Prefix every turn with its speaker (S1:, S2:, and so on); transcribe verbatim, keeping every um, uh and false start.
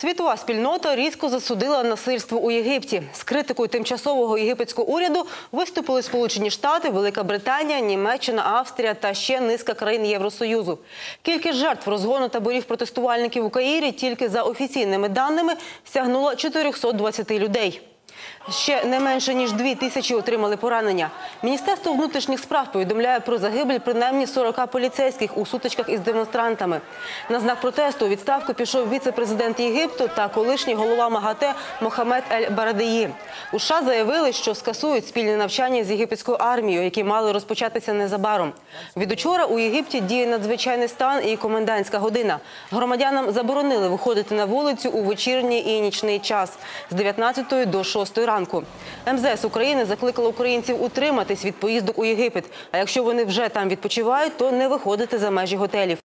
S1: Світова спільнота різко засудила насильство у Єгипті. З критикою тимчасового єгипетського уряду виступили Сполучені Штати, Велика Британія, Німеччина, Австрія та ще низка країн Євросоюзу. Кількість жертв розгону таборів протестувальників у Каїрі тільки за офіційними даними сягнула чотирьохсот двадцяти людей. Ще не менше, ніж дві тисячі отримали поранення. Міністерство внутрішніх справ повідомляє про загибель принаймні сорока поліцейських у сутичках із демонстрантами. На знак протесту у відставку пішов віце-президент Єгипту та колишній голова МАГАТЕ Мохамед Ель-Барадеї. У США заявили, що скасують спільне навчання з єгипетською армією, які мали розпочатися незабаром. Від учора у Єгипті діє надзвичайний стан і комендантська година. Громадянам заборонили виходити на вулицю у вечірній і нічний час з дев'ятнадцятої до шостої ранку. ем зе ес України закликало українців утриматись від поїздок у Єгипет, а якщо вони вже там відпочивають, то не виходити за межі готелів.